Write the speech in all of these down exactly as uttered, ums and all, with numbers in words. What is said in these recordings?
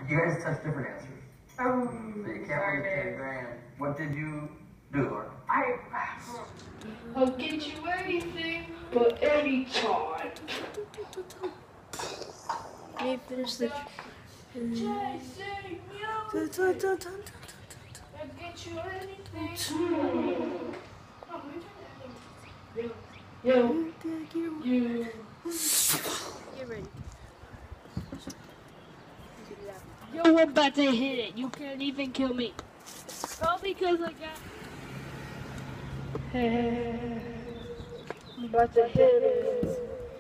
You guys touched different answers. Oh, So you can't win the ten grand. What did you do, Laura? I. I'll get you anything, but anytime. Can you finish the... Jesse, I'll get you anything. Yo, you. Get ready. Yo, I'm about to hit it. You can't even kill me. All because I got. I'm about to hit it.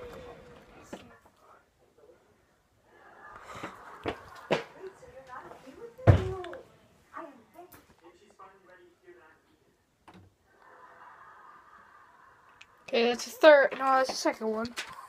Okay, that's the third. No, that's the second one.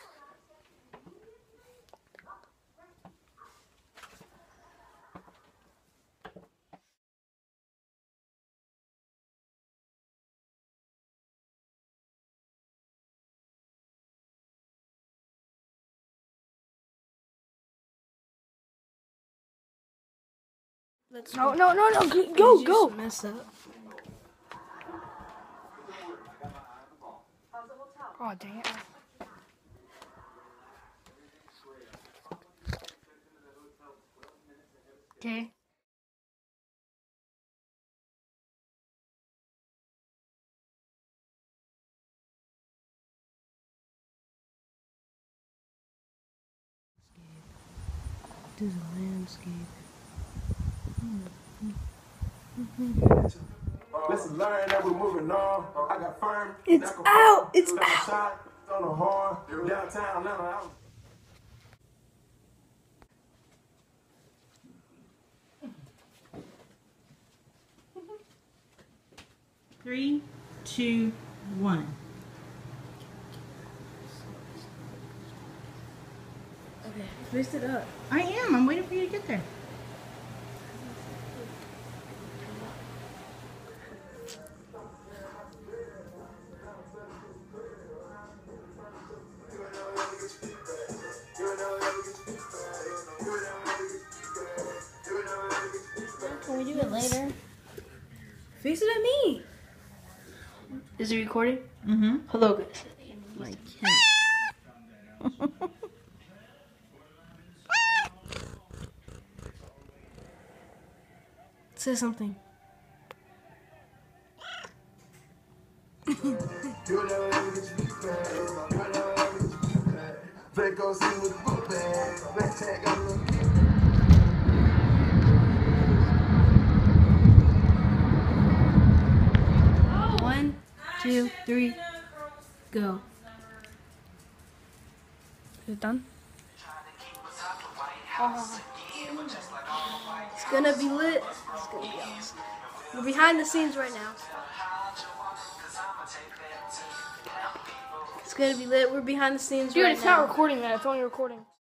Let's no, no, no, no, go, go, go. Mess up. Oh, dang it. Okay. Do the landscape. Listen, learn that we're moving on. I got firm. It's out. It's out. Shot on the horn. Downtown Atlanta. Three, two, one. Okay, fix it up. I am. I'm waiting for you to get there. Can we do it later? Fix it at me. Is it recording? Mm-hmm. Hello, guys. My cat. Say something. One, two, three, go. Is it done? Oh. It's gonna be lit. It's gonna be awesome. We're behind the scenes right now. It's gonna be lit. We're behind the scenes Dude, right it's now. not recording that. It's only recording.